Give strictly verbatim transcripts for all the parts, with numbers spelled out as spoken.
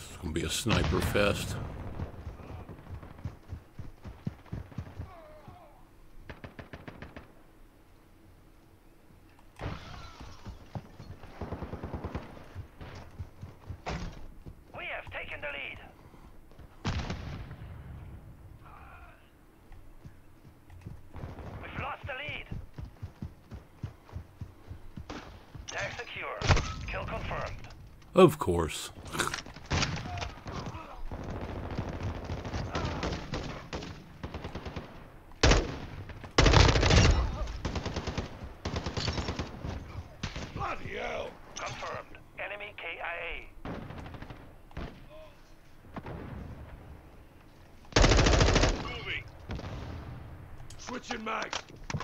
This is gonna be a sniper fest. We have taken the lead. We've lost the lead. Tag secure. Kill confirmed. Of course. Bloody hell! Confirmed. Enemy K I A. Moving. Switching mags.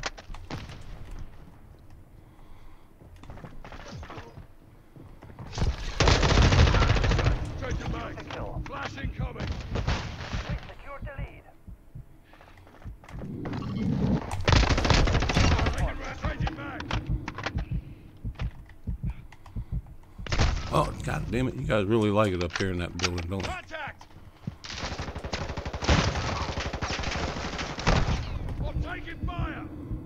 Changing mags. Flash incoming. We've secured the lead. Changing mags. Oh, god damn it. You guys really like it up here in that building, don't you? Contact! I'm taking fire!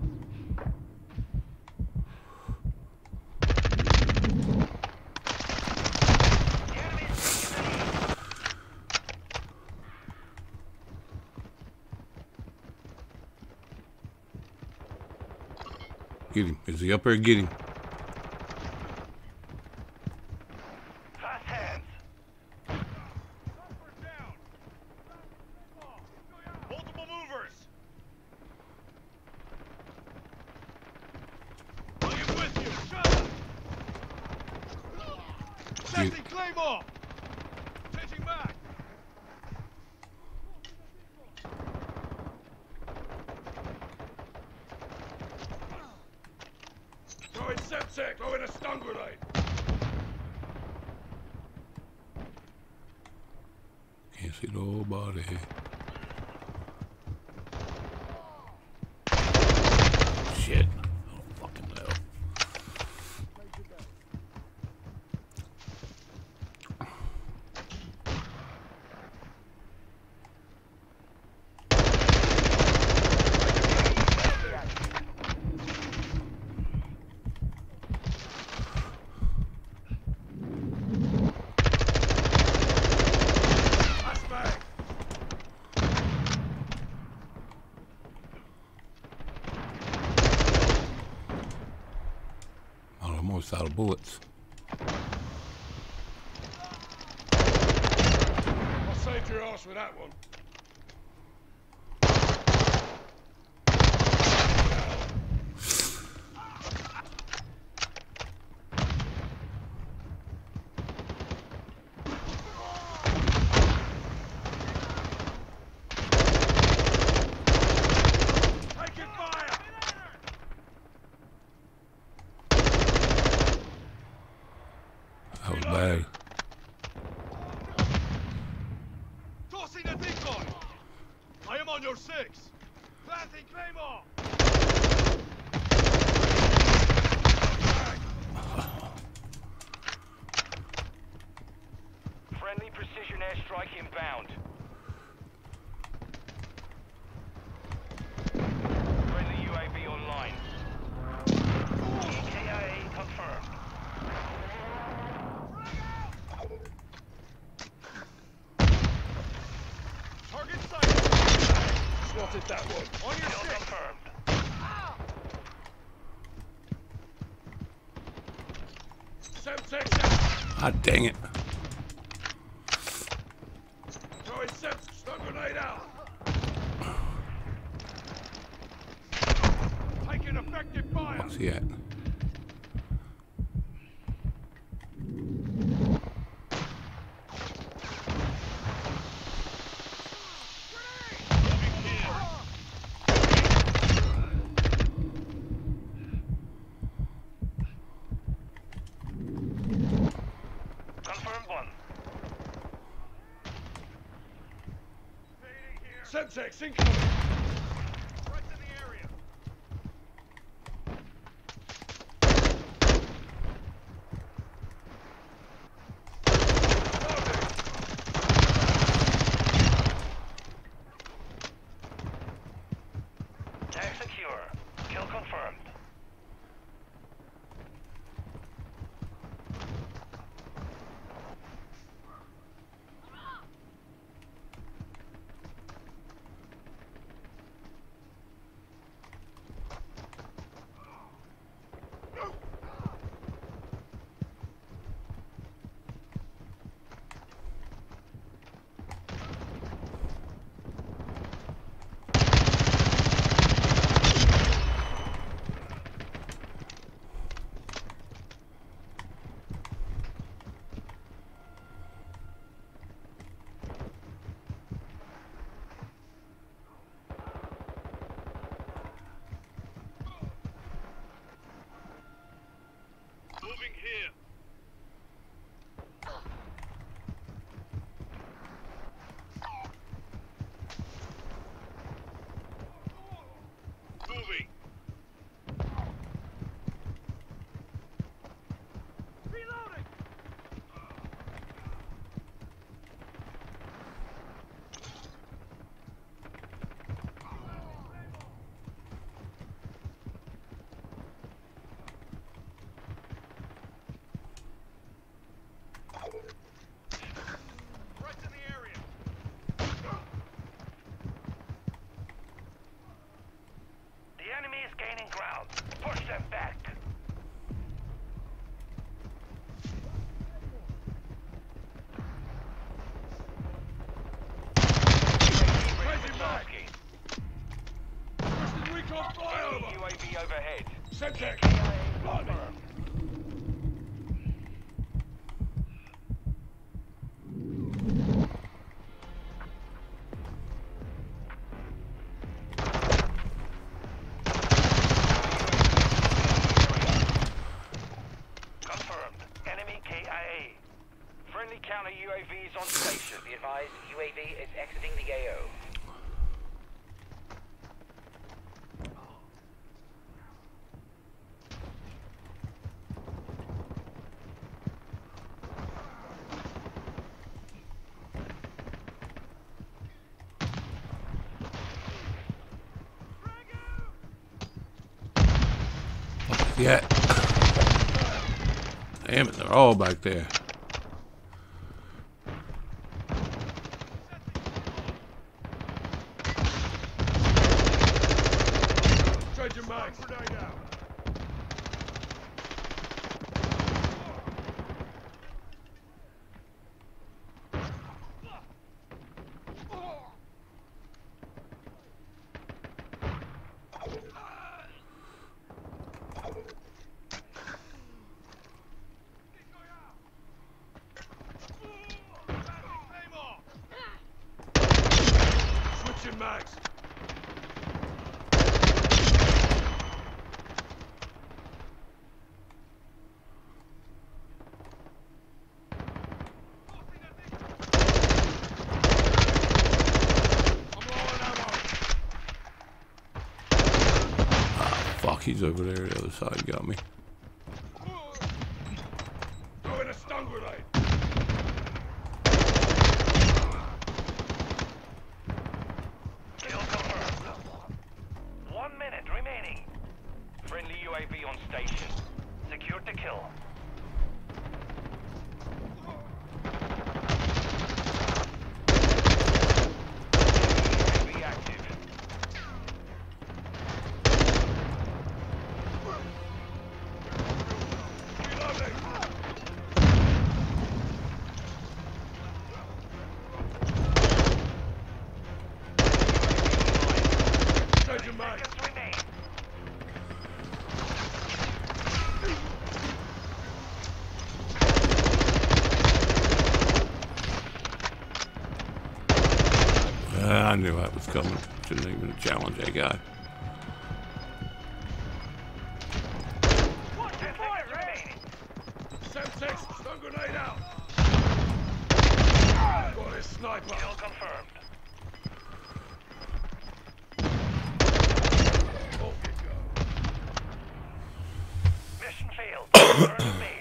Get him. Is he up there? Get him. Fast hands! Multiple movers! I'll get with you! Shut up! Sexy Claymore! Changing back! Throwing Semtech! Throwing a stun grenade! Can't see nobody. Shit. Oh, fucking hell. Flashbang! I'm almost out of bullets. I saved your ass with that one. Taking fire! That was bad. Tossing a decoy! I am on your six! Planting Claymore! Friendly precision airstrike inbound. Friendly U A V online. E K I A confirmed. Target sighted. Spotted that one. On your six. Confirmed. Semtex out. Ah, dang it. Throwing Sem. Stun grenade out. Taking effective fire. What's he at? Confirm one. Semtex incoming. Right in the area. confirmed. Moving here. Moving. Reloading. Right in the area. The enemy is gaining ground. Push them back. Changing back. Requesting recon flyover. U A V overhead. Semtex. Confirmed. Confirmed. Enemy K I A. Friendly counter U A Vs on station. Be advised, U A V is exiting the A O. Yeah. Damn it, they're all back there. Changing back. Grenade out. Switching mags. I'm low on ammo. Fuck, he's over there. The other side got me. Throwing a stun grenade. Kill confirmed. One minute remaining. Friendly U A V on station. Secure to kill. U A V active. Reloading. Changing mags. Seconds remain. Uh, I knew that was coming. Shouldn't even challenge that guy. Ten seconds remaining. Semtex, stun grenade out. Got his sniper. Kill confirmed. Off you go. Mission failed. Turn to base.